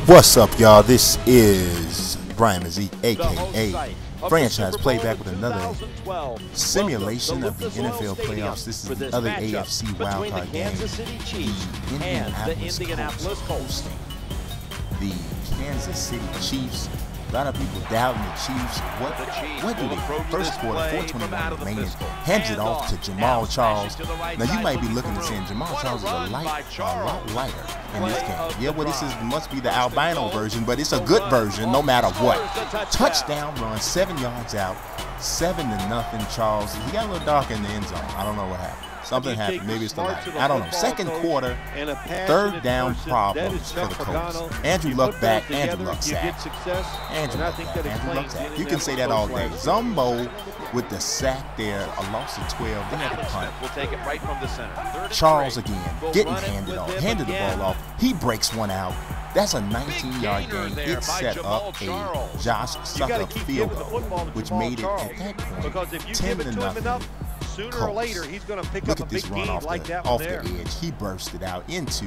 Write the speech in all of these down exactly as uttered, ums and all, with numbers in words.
What's up, y'all? This is Brian Mazik, aka Franchise Playback, with another simulation of the N F L playoffs. This is the other A F C wildcard game. The Indianapolis Colts hosting the Kansas City Chiefs. A lot of people doubting the Chiefs. What, what do they? First quarter, four twenty-one remaining. Hands it off to Jamaal Charles. Now you might be looking and saying Jamaal Charles is a, light, a lot lighter in this game. Yeah, well, this is must be the albino version, but it's a good version no matter what. Touchdown run, seven yards out, seven to nothing. Charles, he got a little dark in the end zone. I don't know what happened. Something happened. Maybe it's the light. I don't know. Second quarter, third down problems for the Colts. Andrew Luck back. Andrew Luck sack. Andrew Luck back. Andrew Luck sack. You can say that all day. Zumbo with the sack there. A loss of twelve. They had to punt. We'll take it right from the center. Charles again getting handed off. Handed the ball off. He breaks one out. That's a nineteen yard gain. It set up a Josh Succop field goal, which made it at that point ten to nothing. Sooner or later, he's going to pick Look up at a this big run game off, like the, that off there. the edge. He bursted out into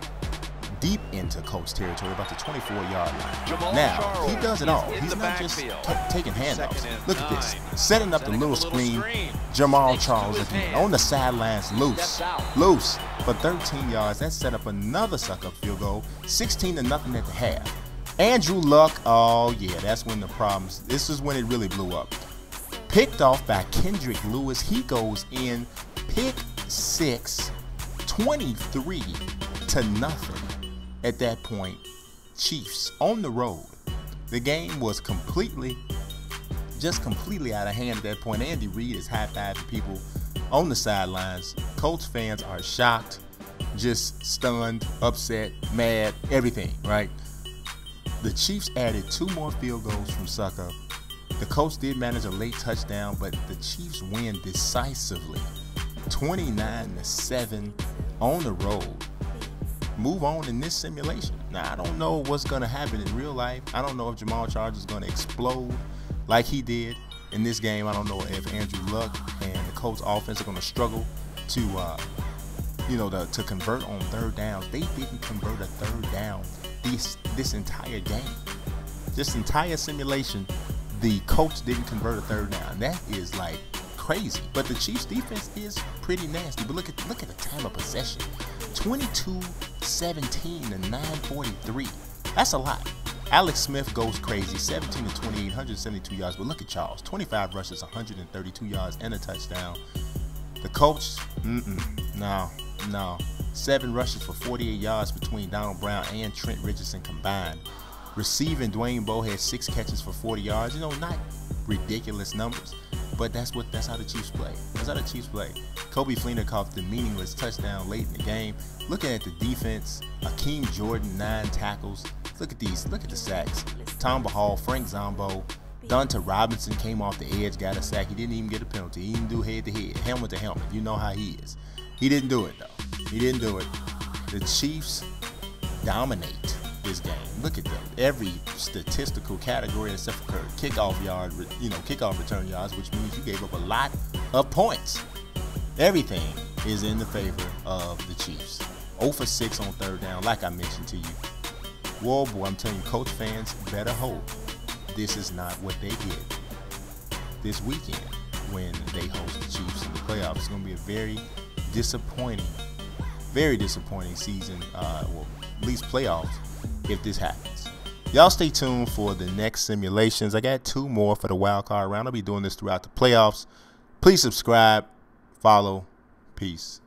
deep into Colts territory, about the twenty-four yard line. Now, he does it all. He's not just taking handoffs. Look at this. Setting up the little screen. Jamaal Charles again on the sidelines, loose. Loose for thirteen yards. That set up another suck-up field goal. sixteen to nothing at the half. Andrew Luck, oh yeah, that's when the problems, this is when it really blew up. Picked off by Kendrick Lewis. He goes in, pick six, twenty-three to nothing. At that point, Chiefs on the road. The game was completely, just completely out of hand at that point. Andy Reid is high-fiving people on the sidelines. Colts fans are shocked, just stunned, upset, mad, everything, right? The Chiefs added two more field goals from Succop. The Colts did manage a late touchdown, but the Chiefs win decisively, twenty-nine to seven on the road. Move on in this simulation. Now, I don't know what's going to happen in real life. I don't know if Jamaal Charles is going to explode like he did in this game. I don't know if Andrew Luck and the Colts offense are going to struggle to, uh, you know, to, to convert on third downs. They didn't convert a third down this this entire game. This entire simulation, the Colts didn't convert a third down. That is like crazy. But the Chiefs defense is pretty nasty. But look at look at the time of possession. twenty-two seventeen to nine forty-three. That's a lot. Alex Smith goes crazy. seventeen to twenty-eight, one hundred seventy-two yards. But look at Charles. twenty-five rushes, one hundred thirty-two yards, and a touchdown. The Colts, mm-mm, no, no. Seven rushes for forty-eight yards between Donald Brown and Trent Richardson combined. Receiving, Dwayne Bowe had six catches for forty yards. You know, not ridiculous numbers, but that's what that's how the Chiefs play. That's how the Chiefs play. Kobe Fleener caught the meaningless touchdown late in the game. Looking at the defense, Akeem Jordan, nine tackles. Look at these. Look at the sacks. Tom Bahal, Frank Zombo, Dante Robinson came off the edge, got a sack. He didn't even get a penalty. He didn't do head to head, helmet to helmet. You know how he is. He didn't do it though. He didn't do it. The Chiefs dominate this game. Look at them. Every statistical category except for kickoff yard, you know, kickoff return yards, which means you gave up a lot of points. Everything is in the favor of the Chiefs. zero for six on third down, like I mentioned to you. Whoa, boy, I'm telling you, Colts fans better hope this is not what they did this weekend when they host the Chiefs in the playoffs. It's going to be a very disappointing, very disappointing season, uh, well, at least playoffs, if this happens. Y'all stay tuned for the next simulations. I got two more for the wild card round. I'll be doing this throughout the playoffs. Please subscribe, follow. Peace.